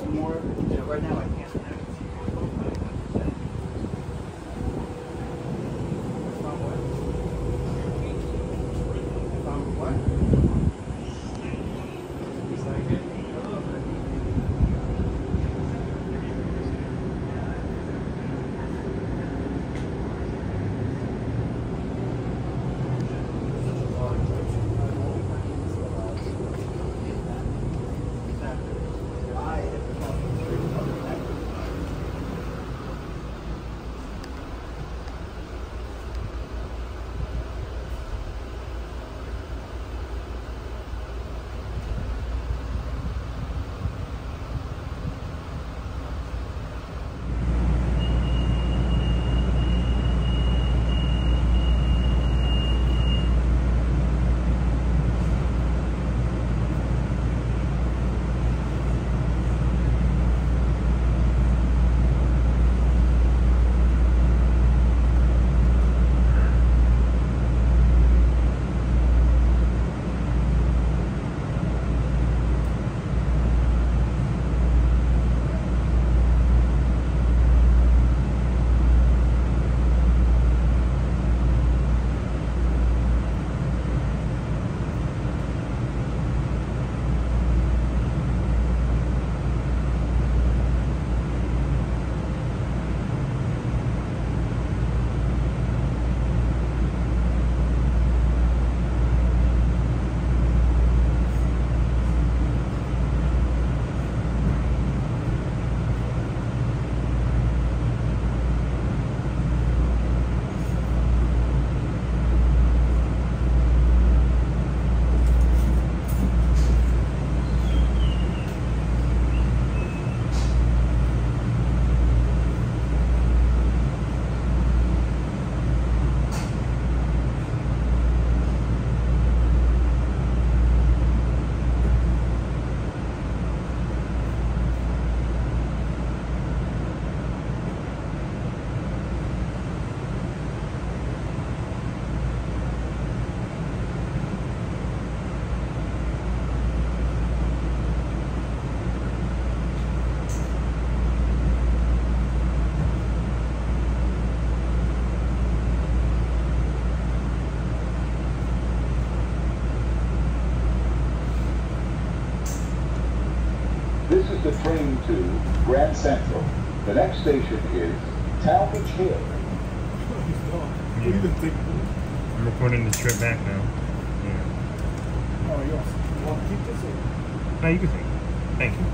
more. You know, right now I can't. This is the train to Grand Central. The next station is Talmadge Hill. What do you even think? I'm recording the trip back now. Yeah. Oh, you want to keep this or? No, you can take it. Thank you.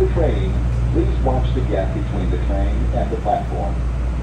the train, please watch the gap between the train and the platform.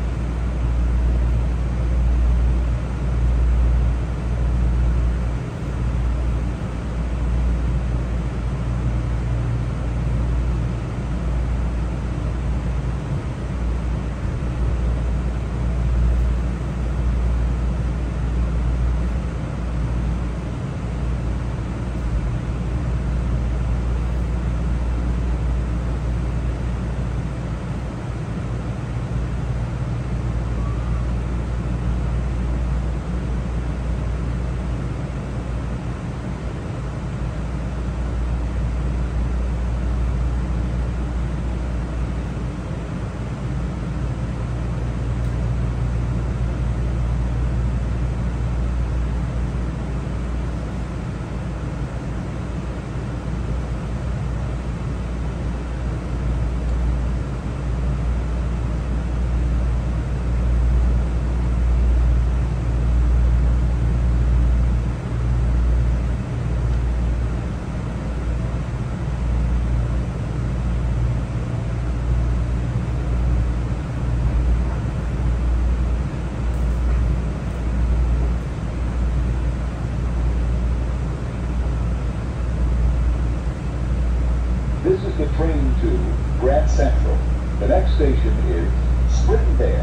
This is the train to Grand Central. The next station is Sprittenberg.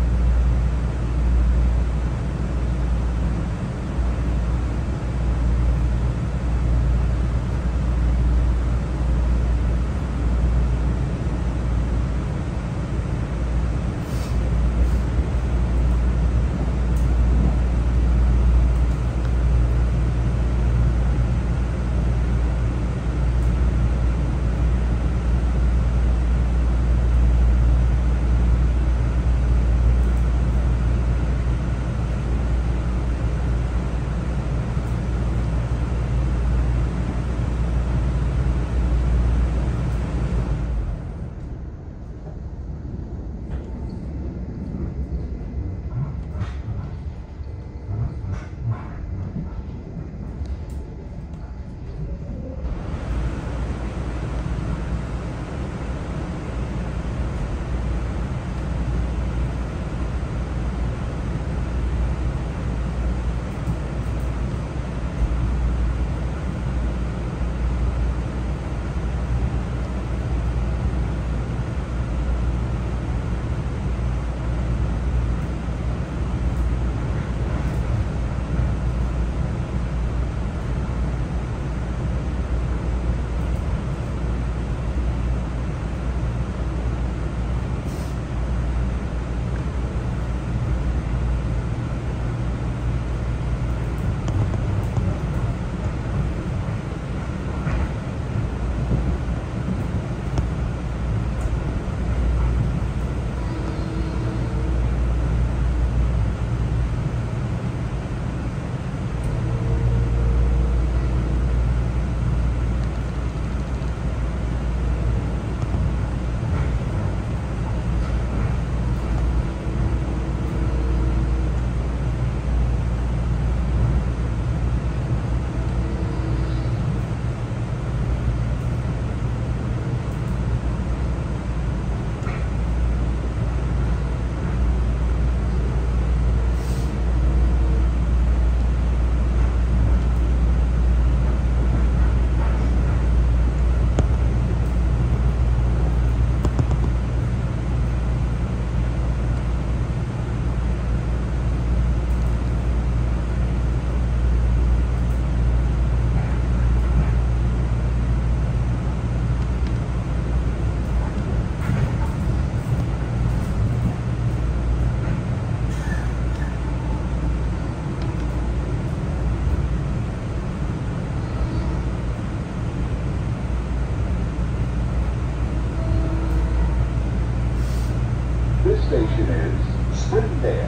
Station is Sprittenberg.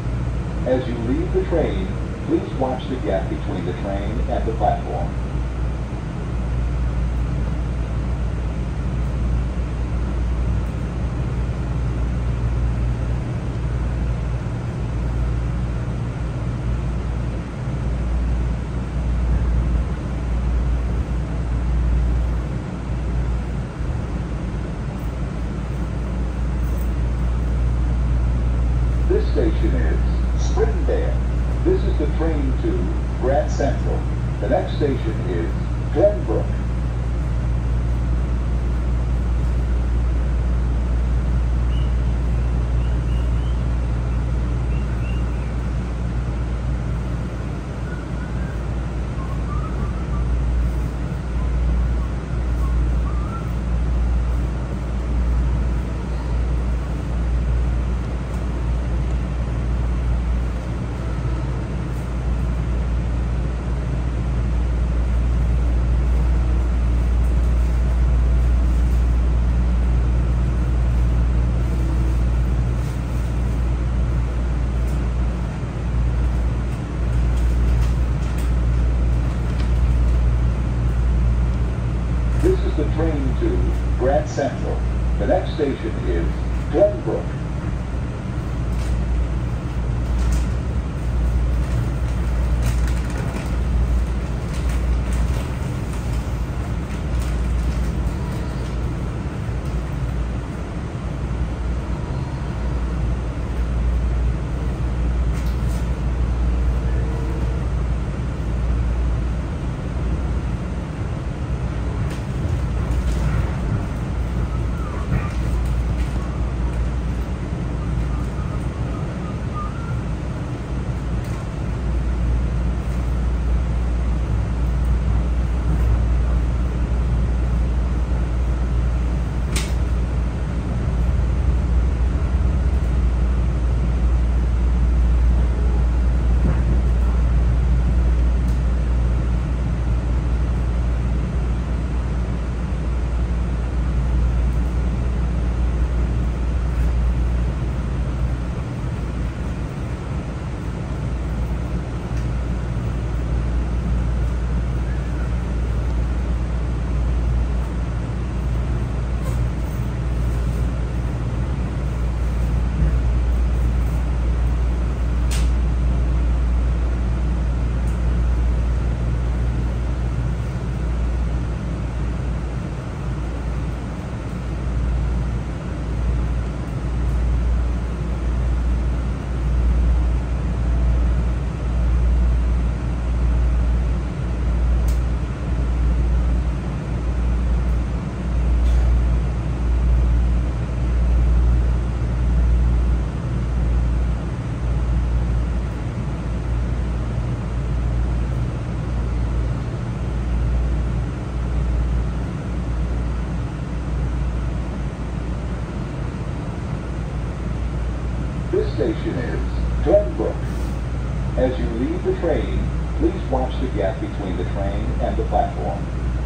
As you leave the train, please watch the gap between the train and the platform. This station is Springdale. This is the train to Grand Central. The next station is Glenbrook. This is the train to Grand Central. The next station is Glenbrook. This station is Glenbrook. As you leave the train, please watch the gap between the train and the platform.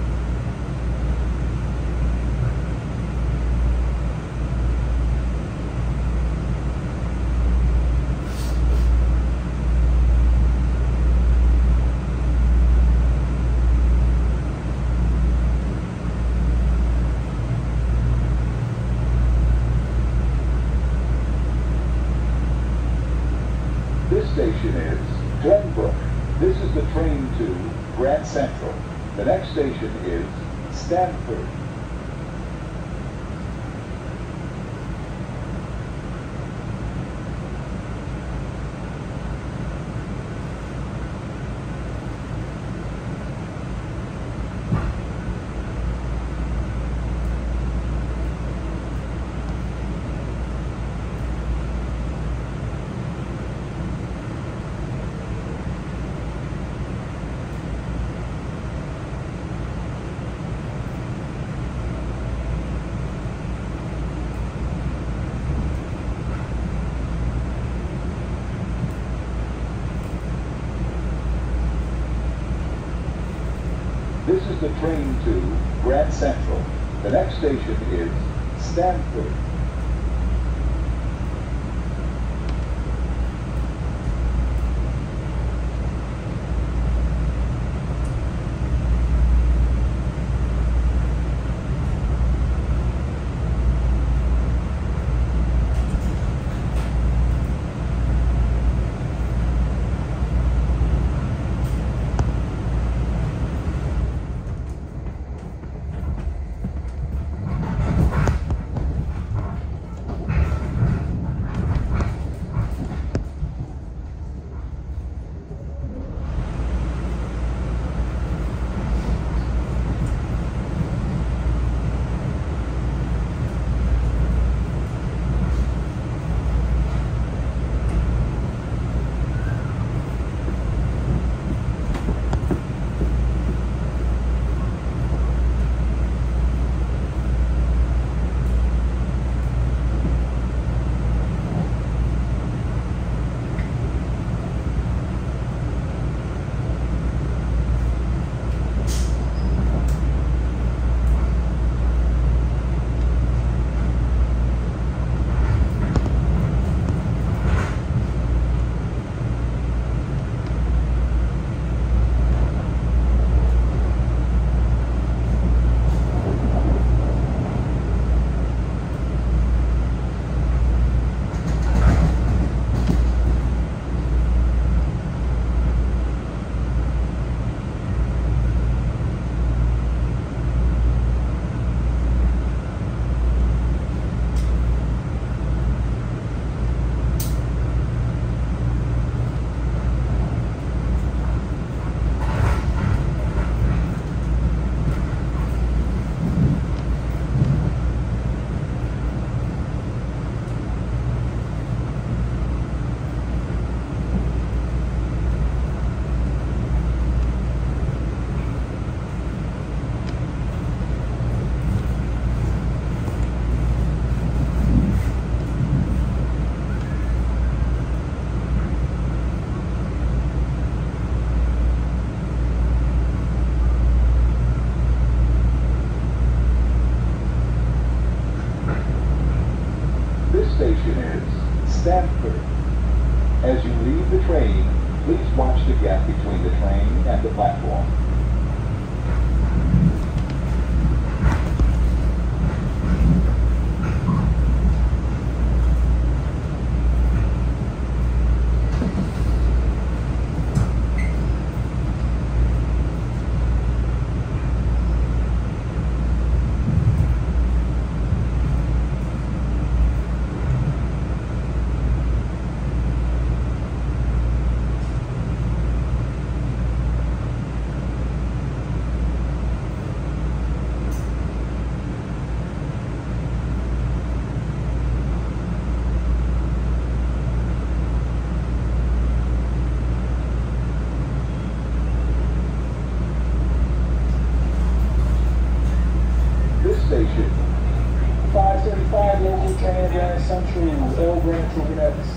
This station is Glenbrook. This is the train to Grand Central. The next station is Stanford. This is the train to Grand Central. The next station is Stanford. Bedford. As you leave the train, please watch the gap between the train and the platform. Station 535 local train Grand Central, El Rancho Gwinnett.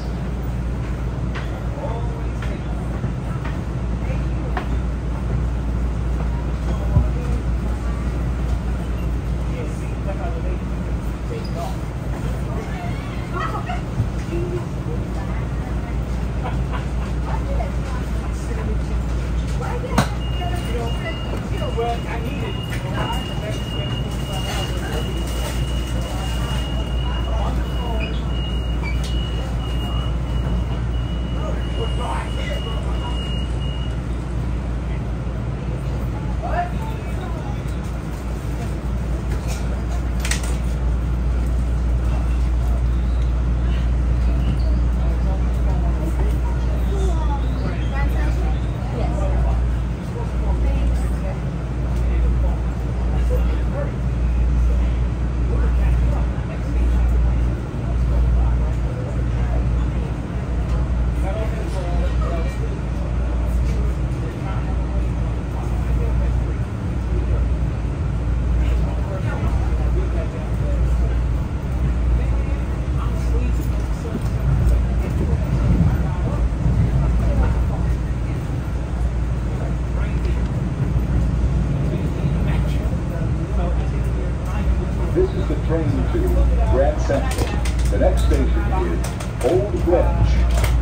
This is the train to Grand Central. The next station is Old Greenwich.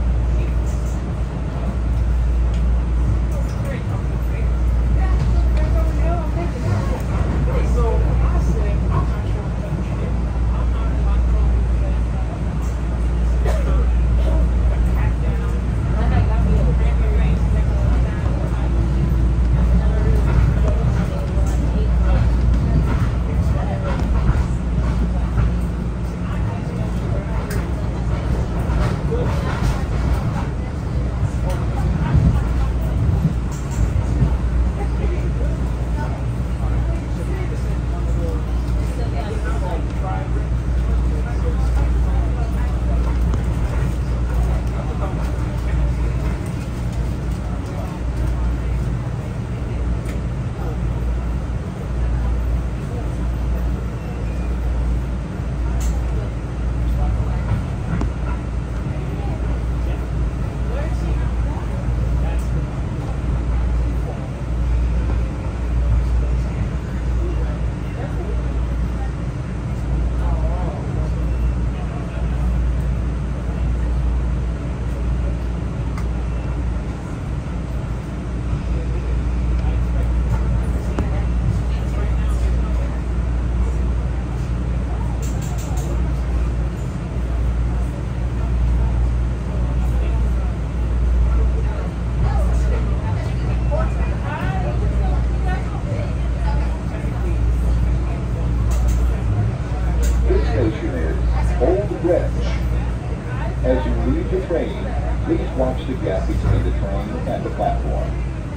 As you leave the train, please watch the gap between the train and the platform.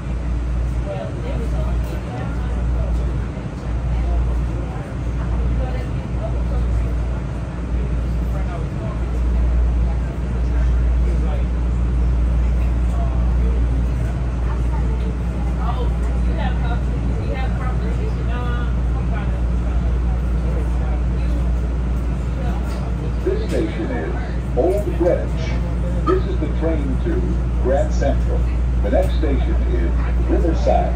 This station is Old Greenwich. This is the train to Grand Central. The next station is Riverside.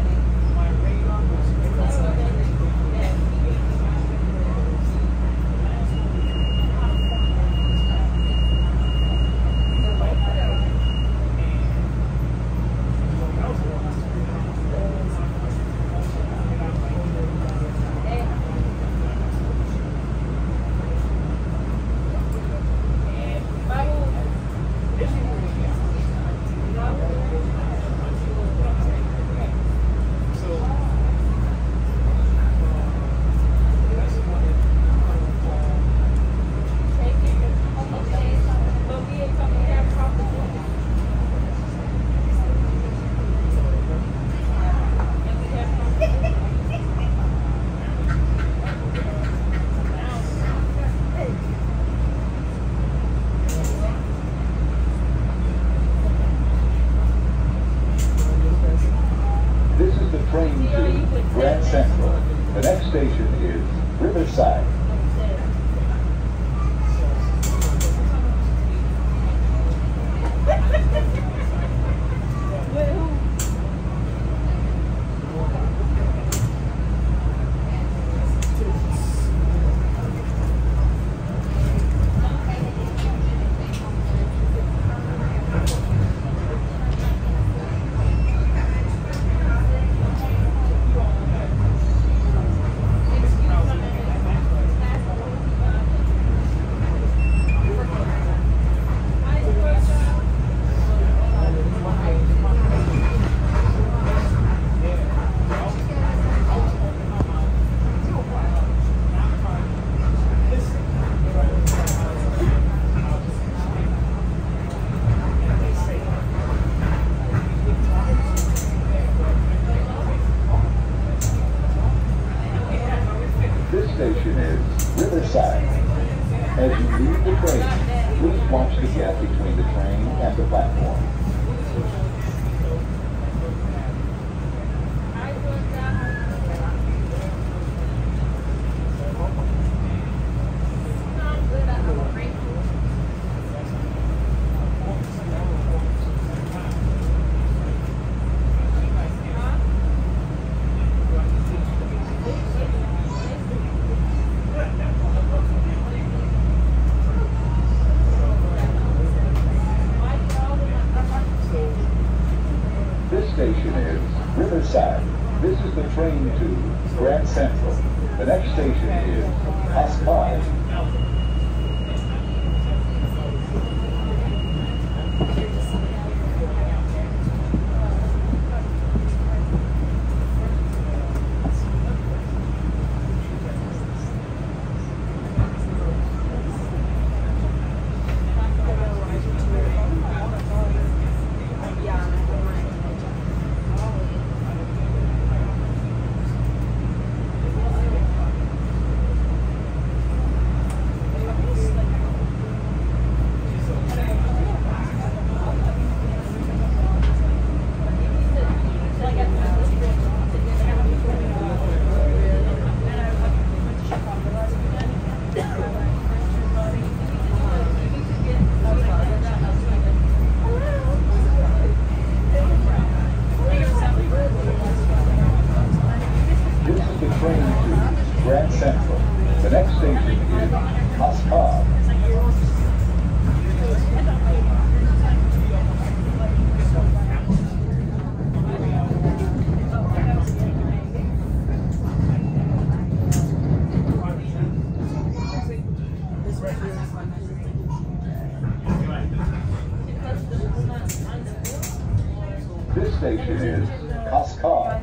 station is Cascade.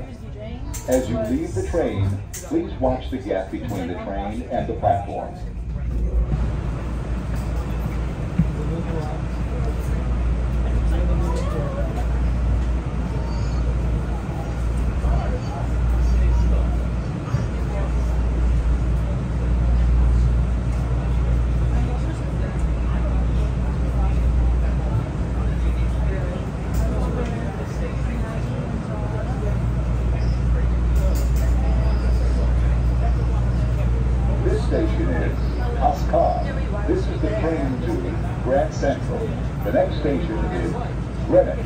As you leave the train, please watch the gap between the train and the platform. This is the train to Grand Central. The next station is Greenwich.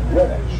Greenwich.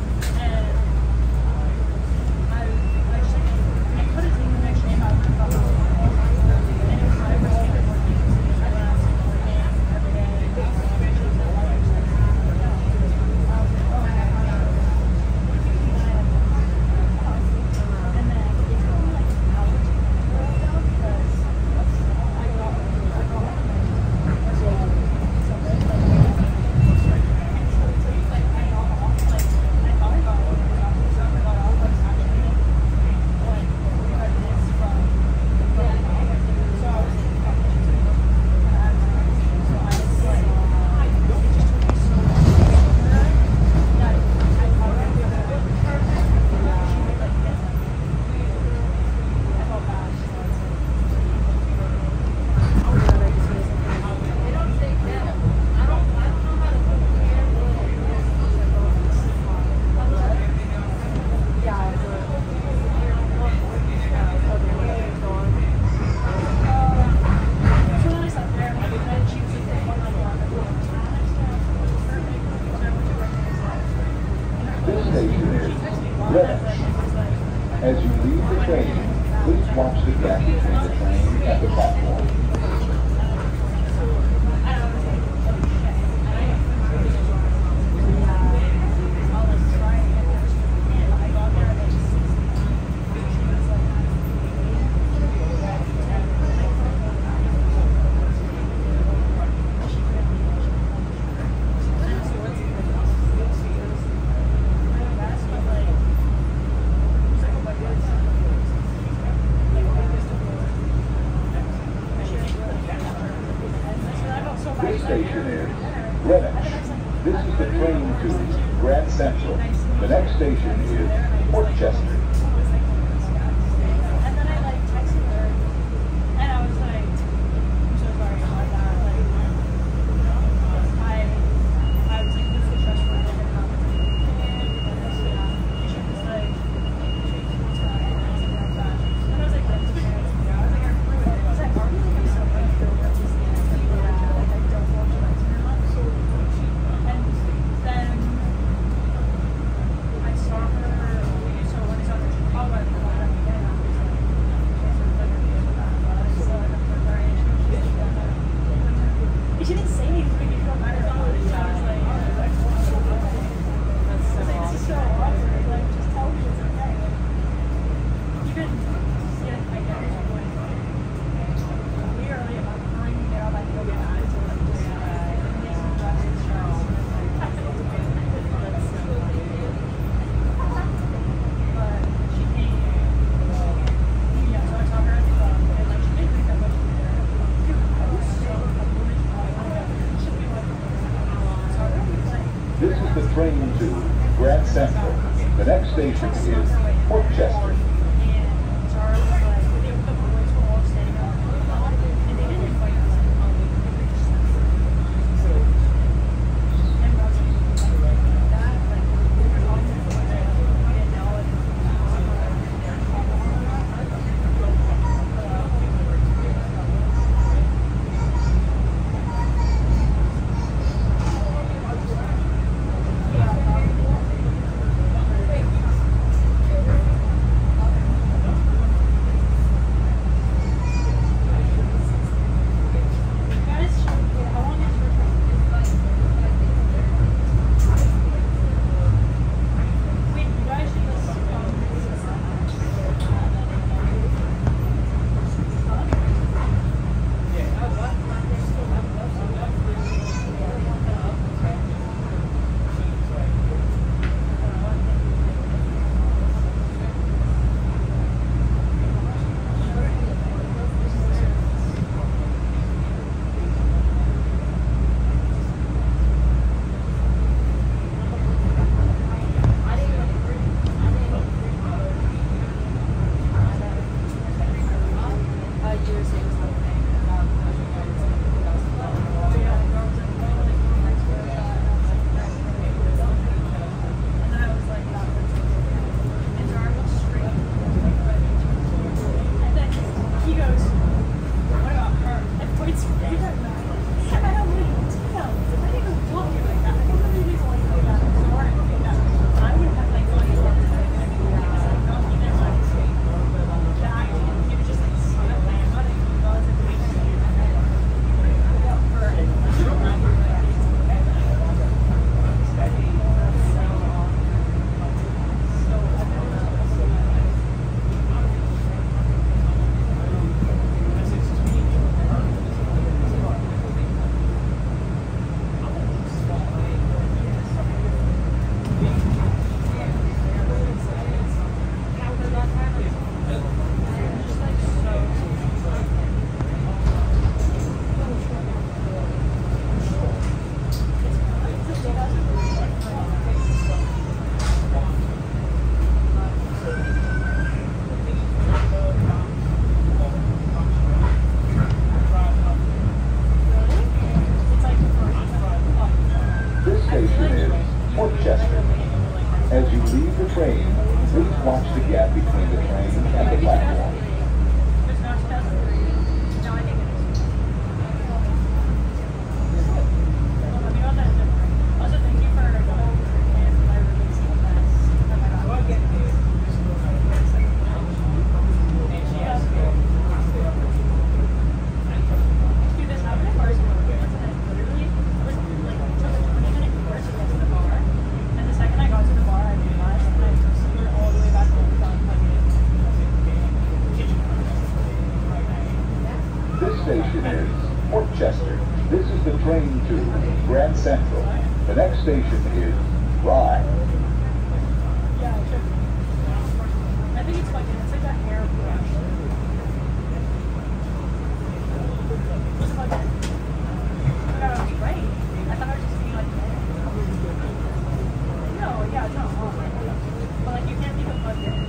As you leave the train, please watch the gap between the train and the platform. This station is Greenwich. This is the train to Grand Central. The next station is Port Chester. She didn't say anything to make me feel better about it. So I was like, it's just so awkward. Like, just tell me it's okay. Even, yeah, I get it. Literally, I'm trying to get all that yoga out to like just make some justice stress. But she came, yeah, so I saw her at the club, and like, she did drink that much beer. Dude, I was so This is the train to Grand Central. The next station is Port Chester. As you leave the train, please watch the gap between the train and the platform. It's not 2003. No, I think it is. Well, let me know that. Also, thank you for the whole and my releasing of that. Oh my god. Let's do this. I'm in Barcelona. Literally, I was like, took a 20-minute course to get to the bar. And the second I got to the bar, I realized that I took Uber all the way back home without plugging in. This station is Portchester. This is the train to Grand Central. The next station is Rye. Yeah, it should be. I think it's like it's like that air brush. Was it like that? Oh my god, I was right. I thought I was just being like no, yeah, no. But like you can't leave it plugged in.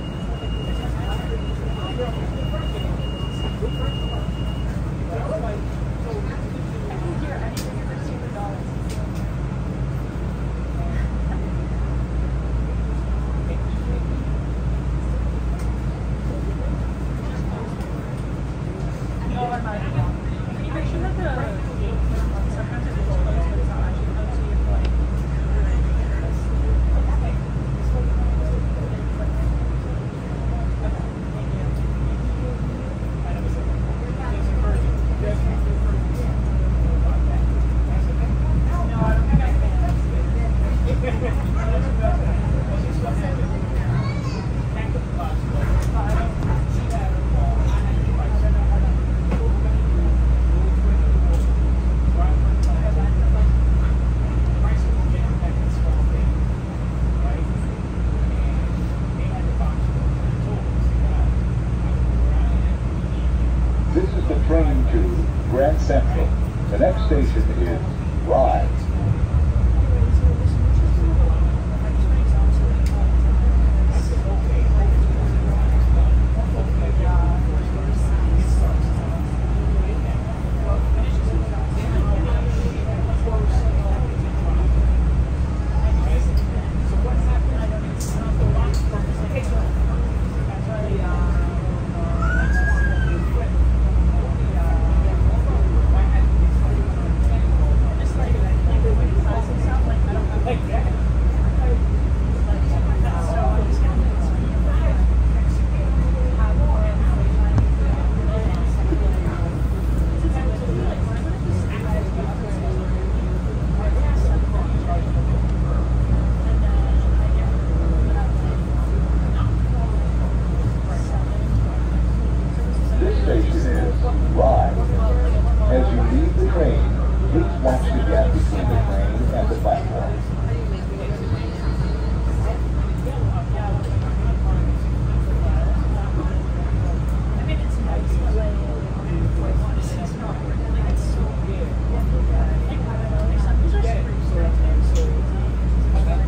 I can hear anything for $2. No, I'm not. Can you make sure that the sometimes it is closed, but it's not actually closed, so you have to like no, I don't think I This is the train to Grand Central. The next station is Rye. This station is Rye. As you leave the train, please watch the gap between the train and the platform. I mean, it's nice, but like, it's not like it's so big. Like, I don't know, like some these are super expensive. And like,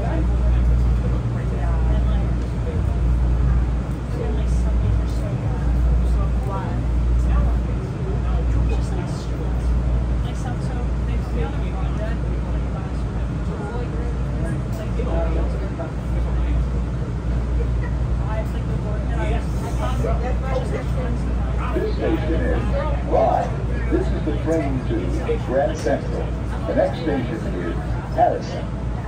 some days are so flat. It's just like stress. Like some, so they put me on a project like last week. Like, it's like the work that I This station is Rye. This is the train to Grand Central. The next station is Harrison.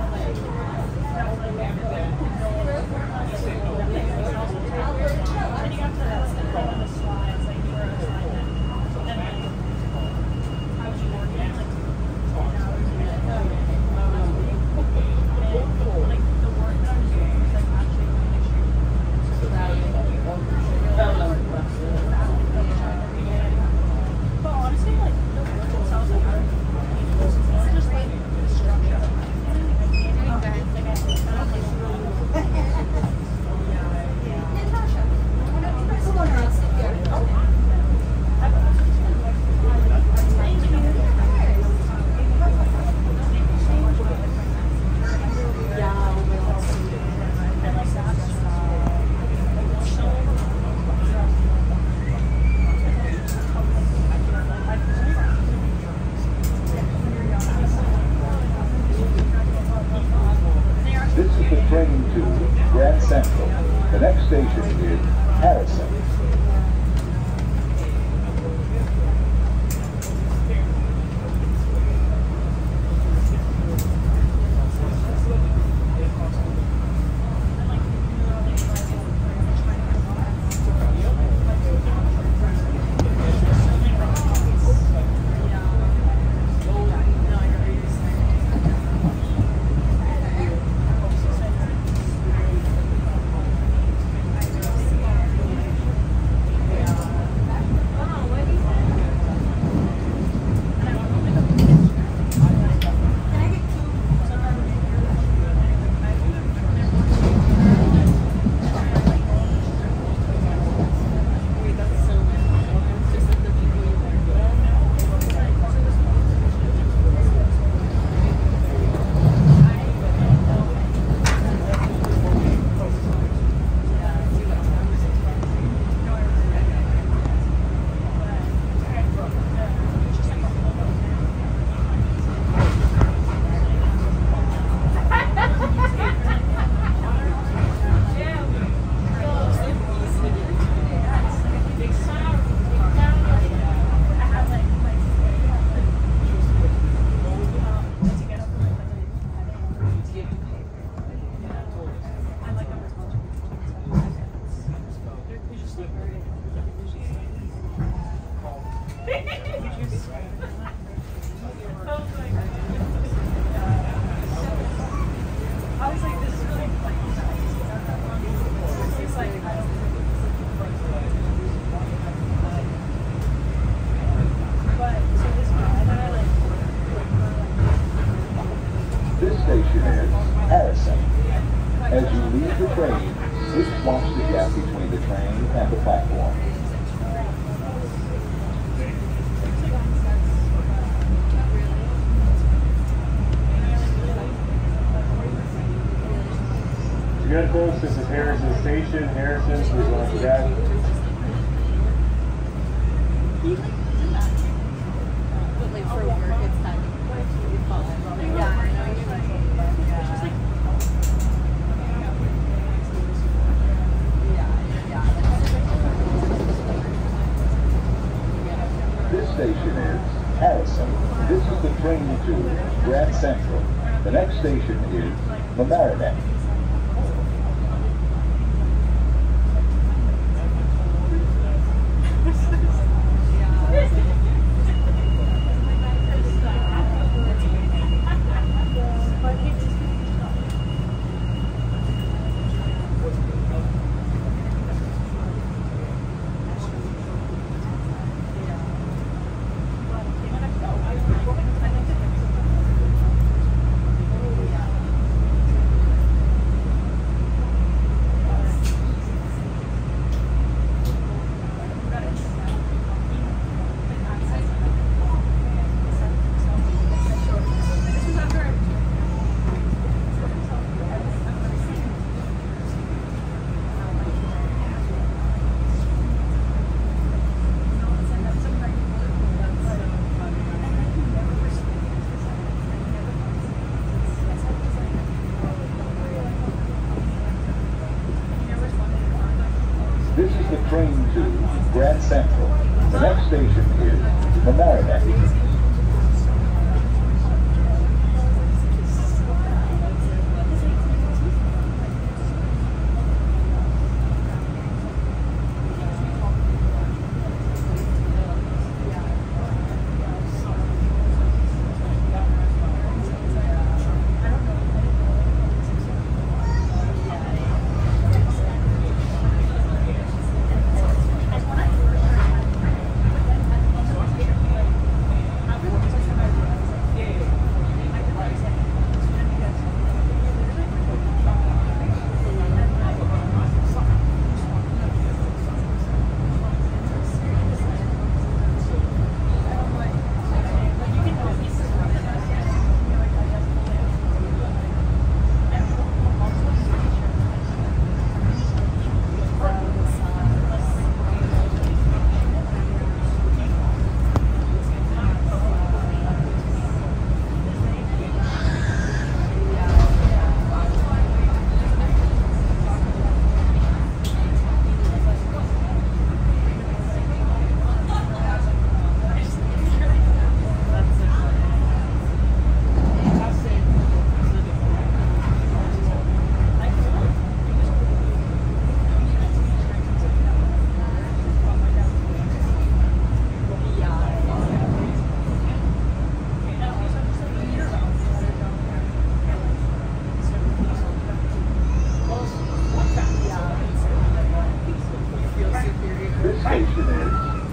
But honestly, like, the work itself, like, I don't know, it's just like the structure. to Grand Central. The next station is Harrison. This station is Harrison. As you leave the train, please watch the gap between the train and the platform. Good folks, this is Harrison Station. Harrison, please watch the gap. But like for work, it's kind of yeah, I know you're right. It's just like This station is Harrison. This is the train to Grand Central. The next station is Mamaroneck. This is the train to Grand Central. The next station is Mamaroneck.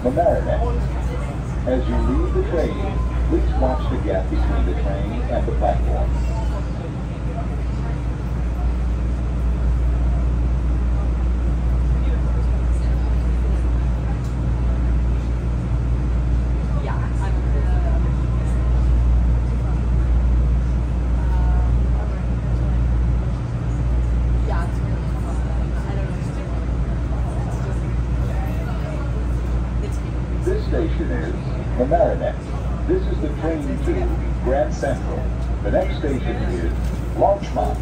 Mamaroneck. As you leave the train, please watch the gap between the train and the platform. This station is Mamaroneck. This is the train to Grand Central. The next station is Larchmont.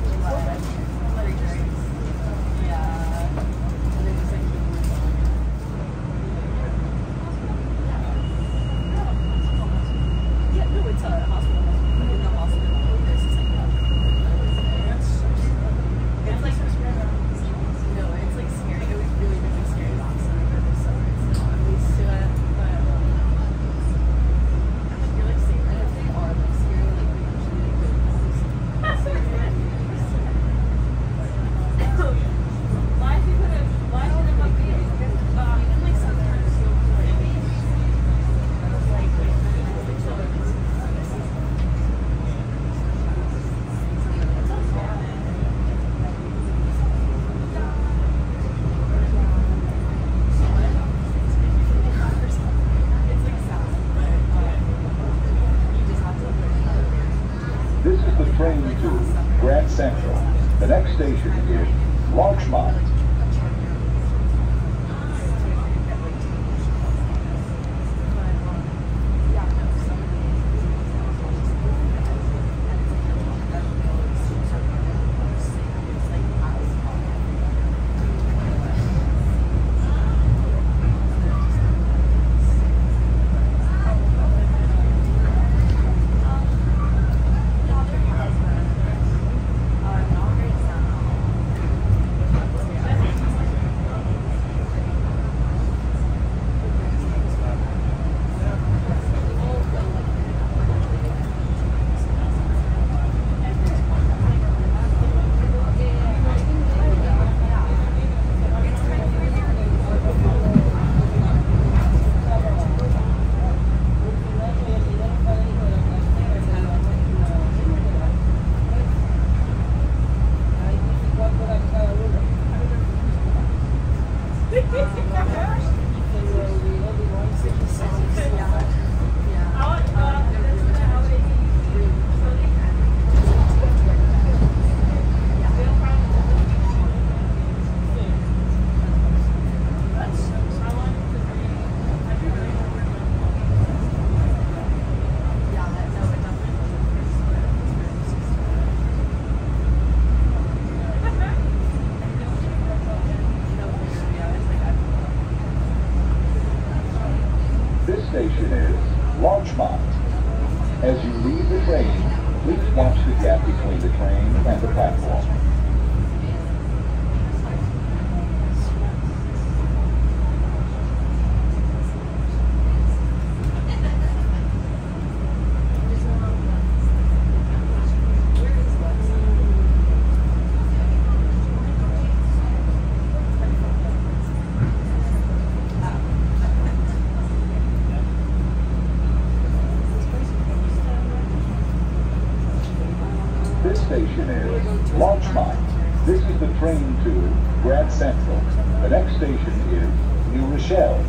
This is the train to Grand Central. The next station is Larchmont. Station is Larchmont. As you leave the train, please watch the gap between the train and the platform. This station is Larchmont. This is the train to Grand Central. The next station is New Rochelle.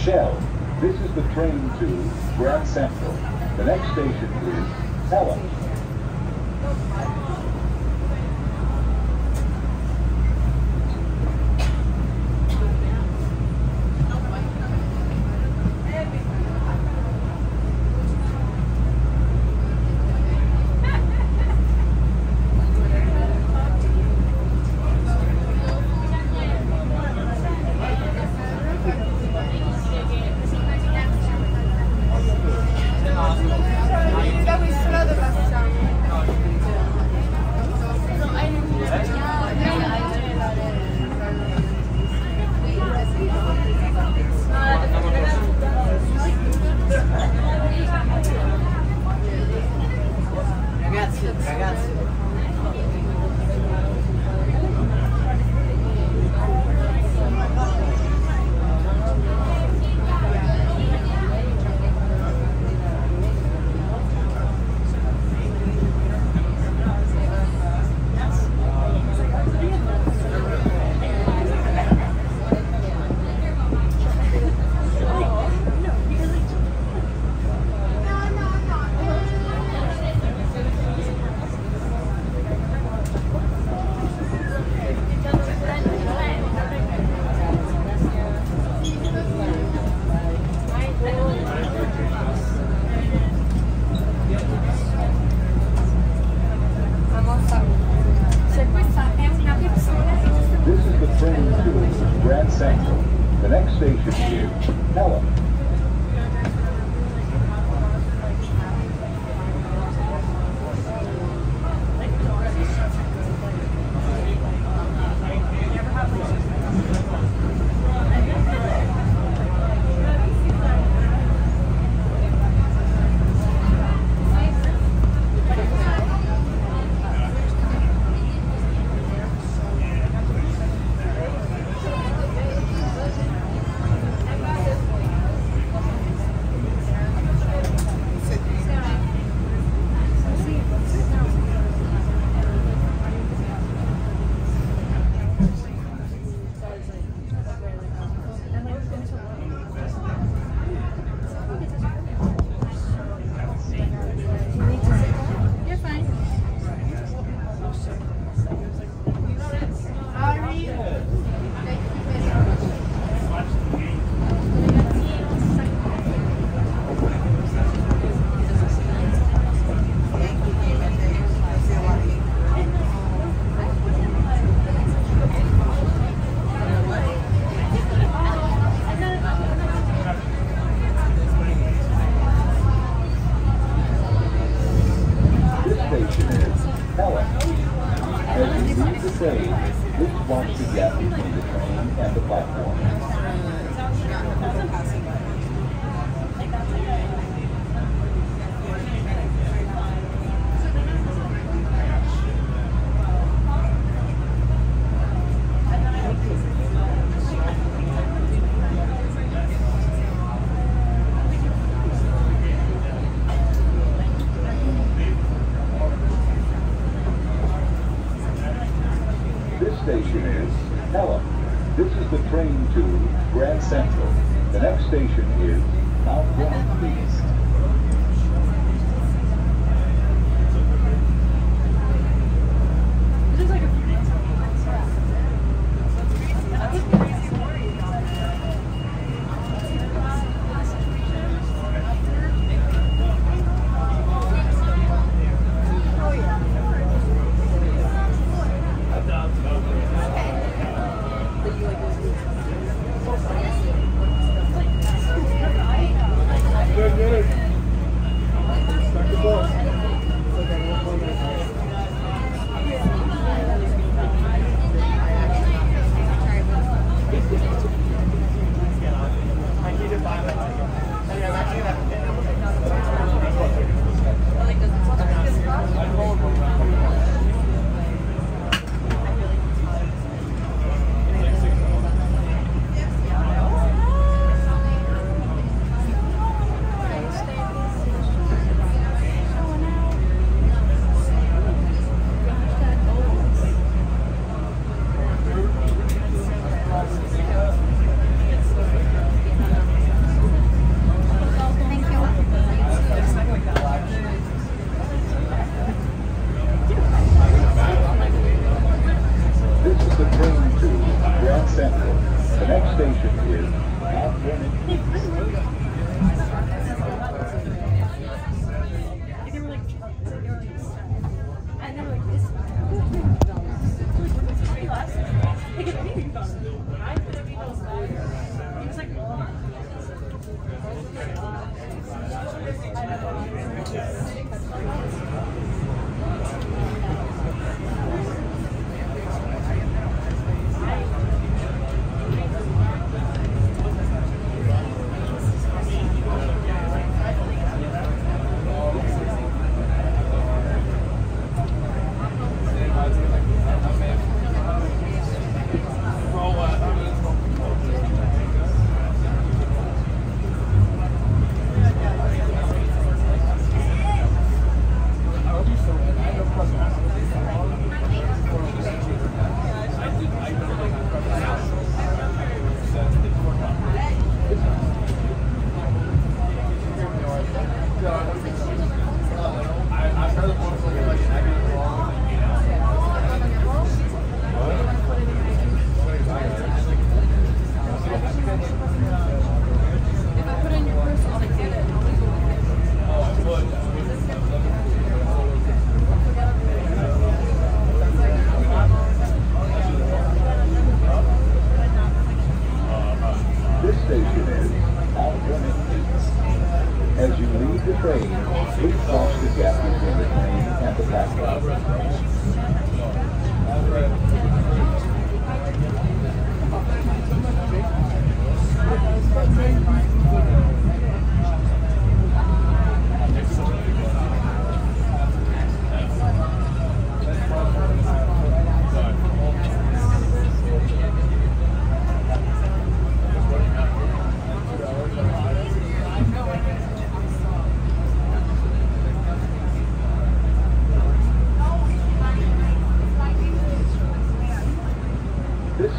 Shell. This is the train to Grand Central. The next station is Pelham. The next station is Pelham. Please watch the gap between the train and the platform. Station is Pelham. This is the train to Grand Central. The next station is Mount Vernon East. Good.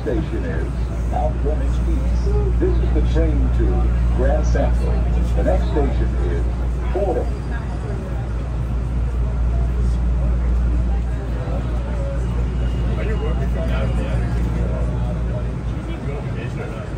station is Mount Greenwich East. This is the train to Grand Central. The next station is Fordham. Are you working from now to the end? You go on vacation or not?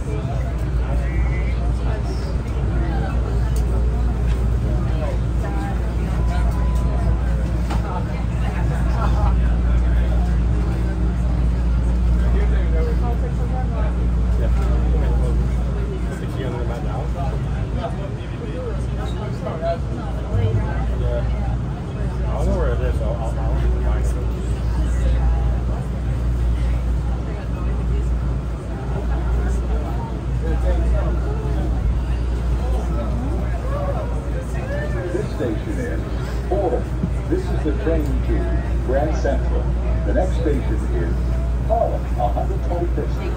Station is Fordham. This is the train to Grand Central. The next station is Harlem, 125th Street.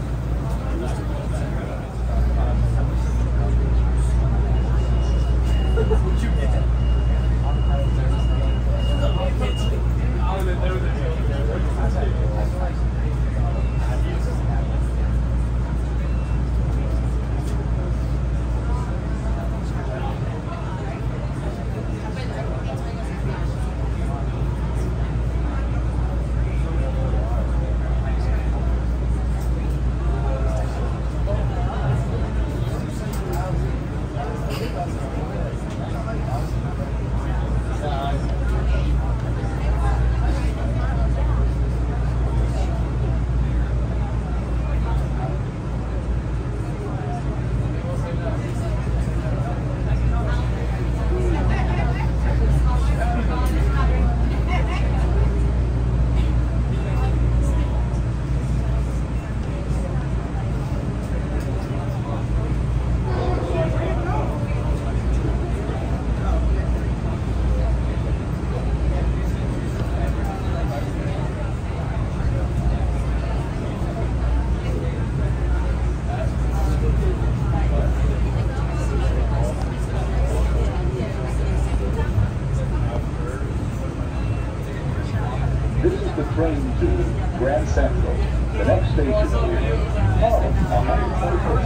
This is the train to Grand Central. The next station is Harlem, 125th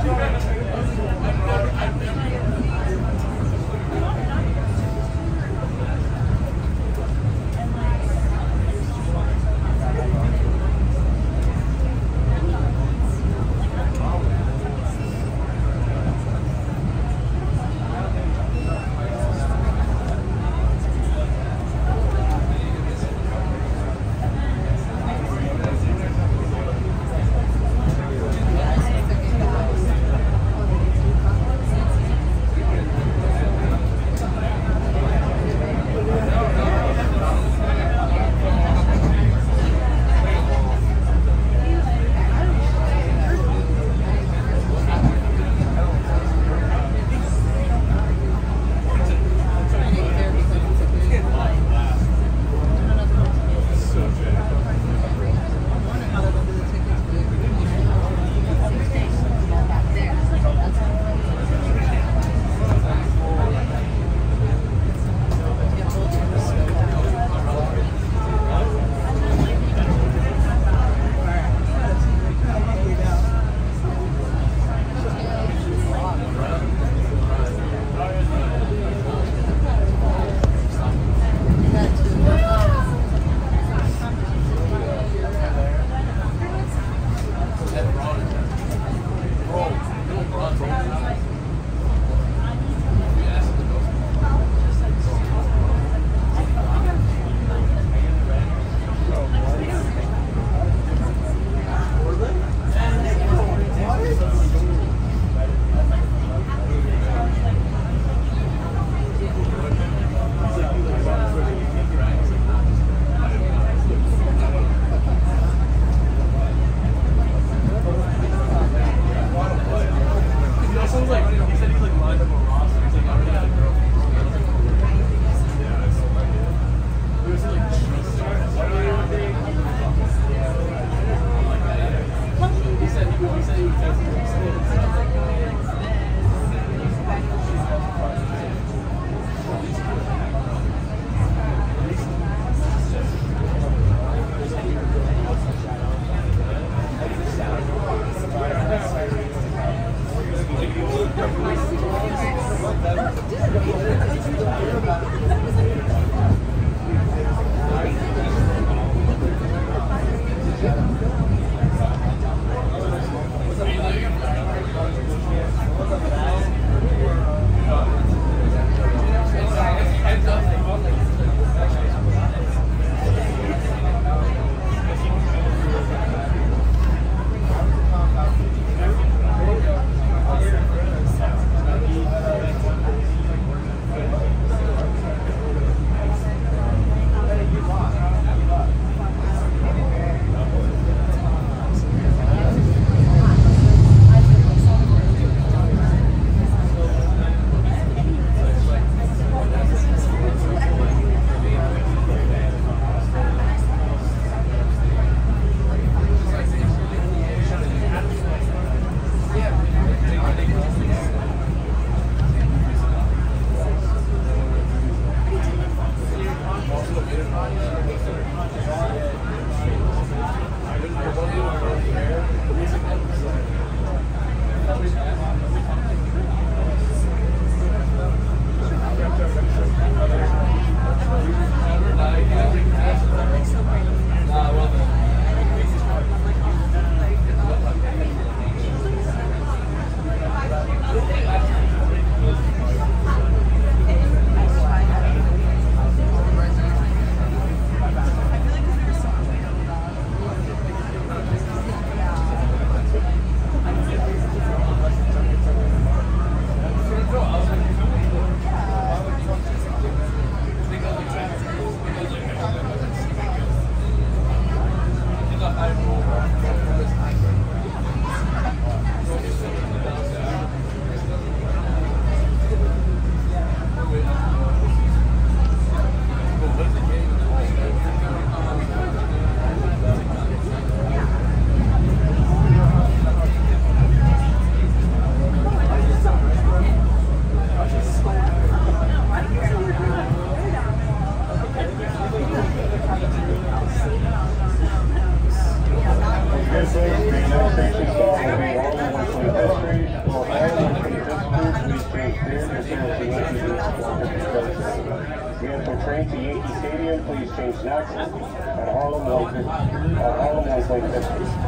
change next at Harlem 125th Street.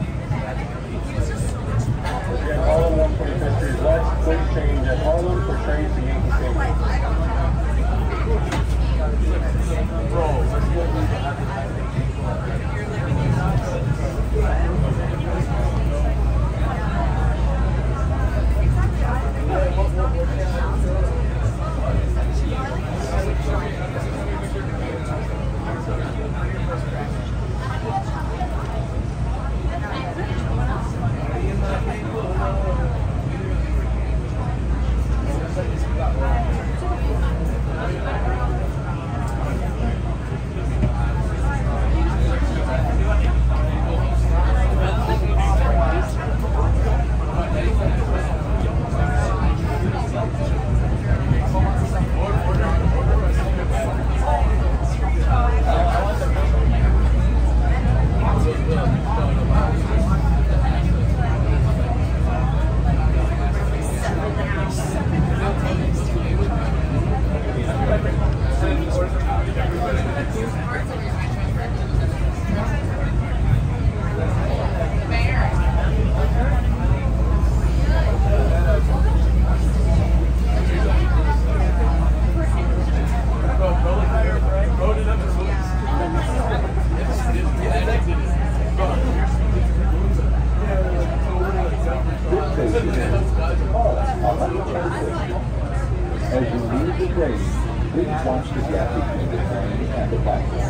If you're at Harlem 125th Street West, please change at Harlem for trains to Yankee Stadium. As you leave the train, please watch the gap between the train and the platform.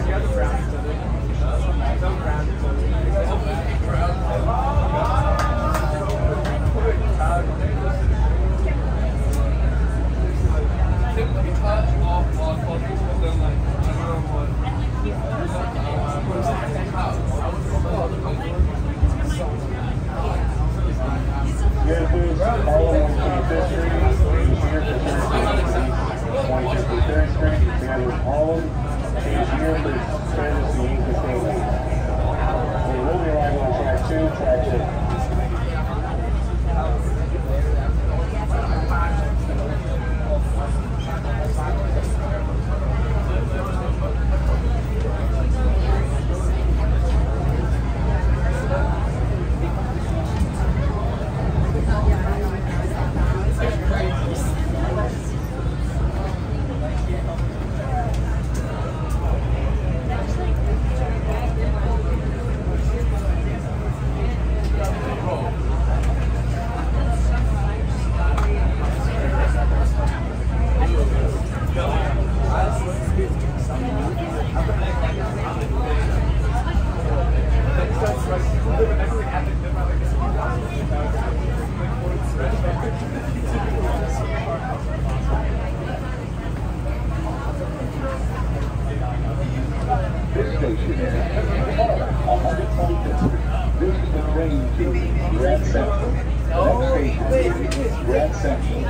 This station is 125th Street. This is the train to Grand Central. The next station is Grand Central.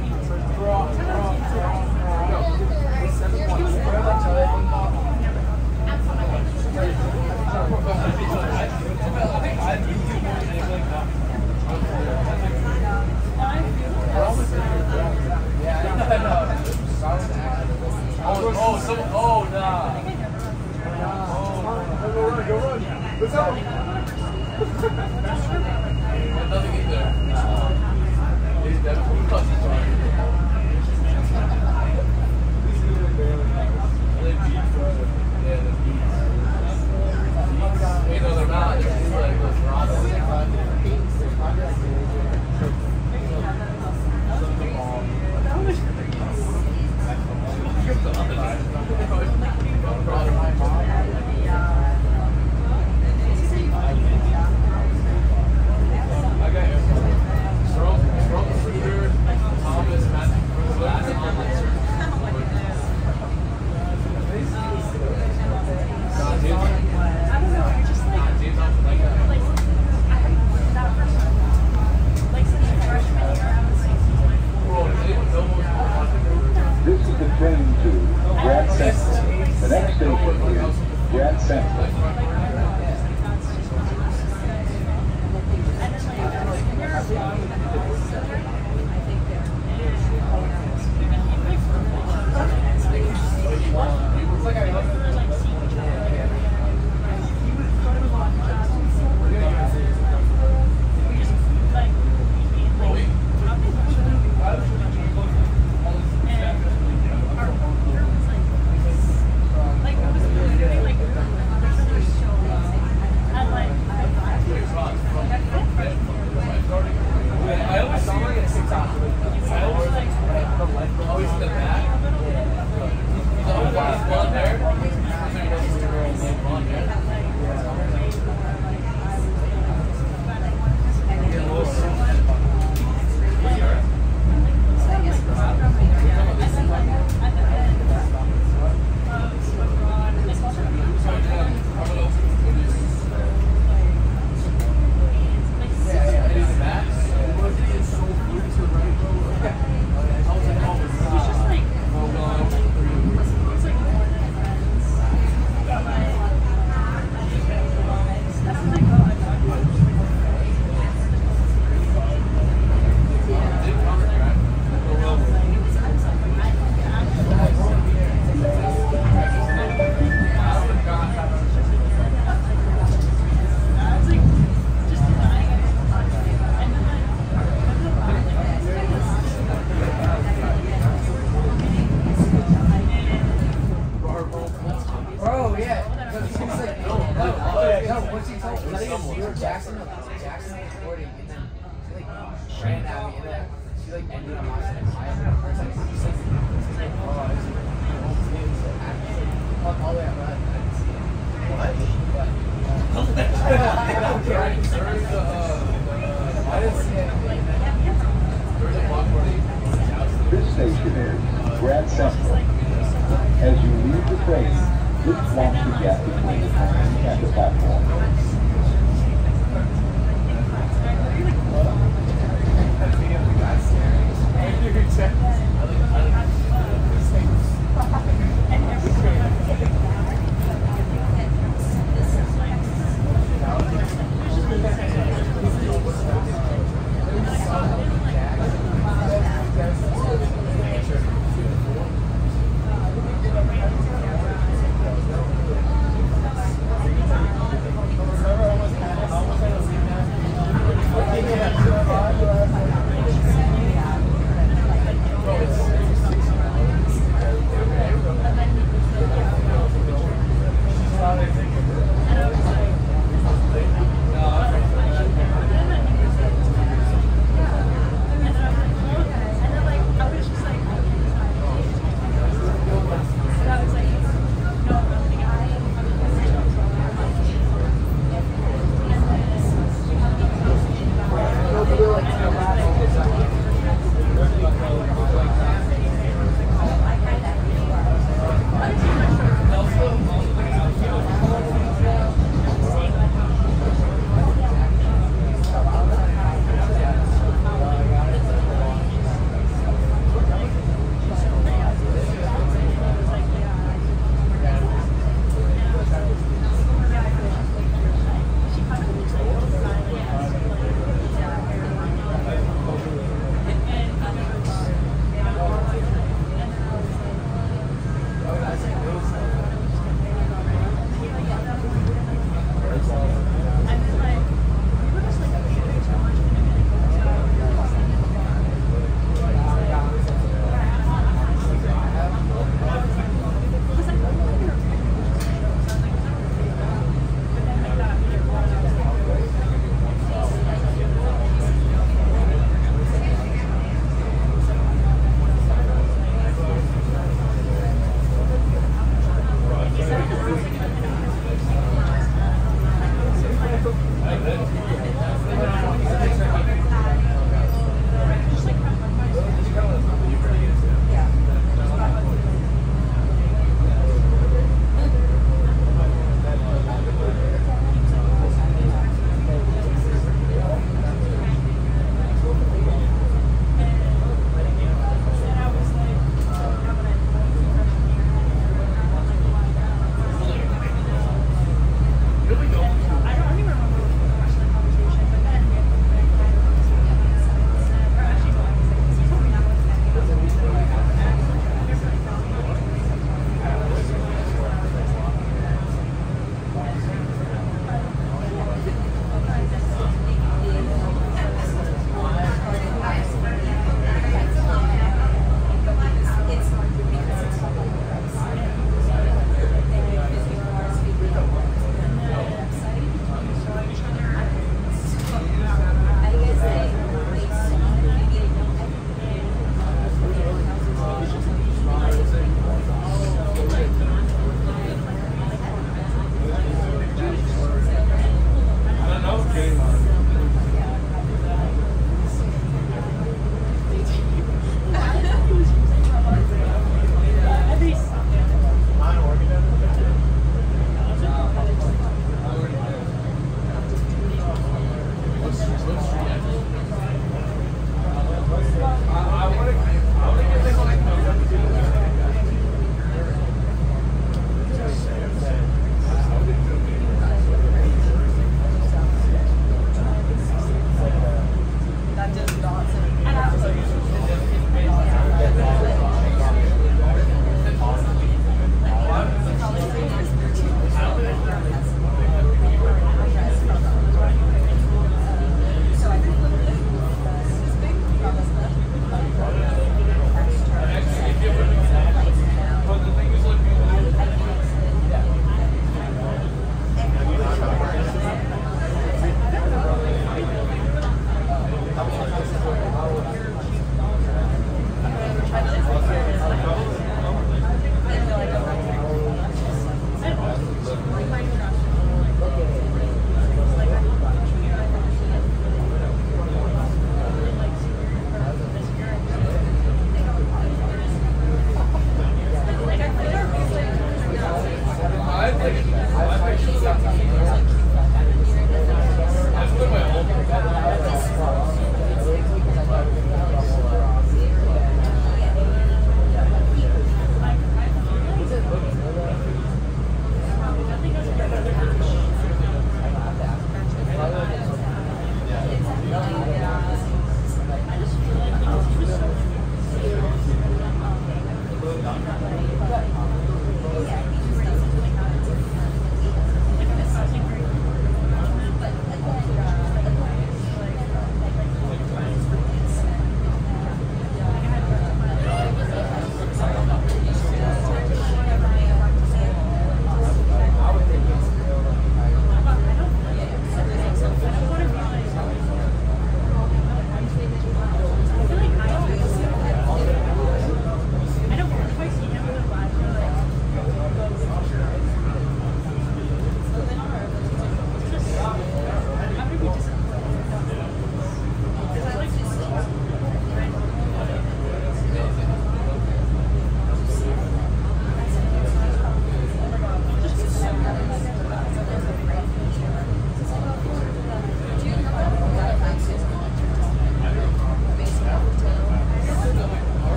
Go run. Let's go. Nothing in there. He's definitely yeah, the beats. You know, they're not. They're like those rock. She like ended up watching it. I ended up first like 6 seconds. It's like, oh, I was like, all the way up. I didn't see it. What? But, I didn't see anything. There was a block party. This station is Grand Central. As you leave the train, please watch the gap between the train and the platform.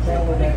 Tampa Bay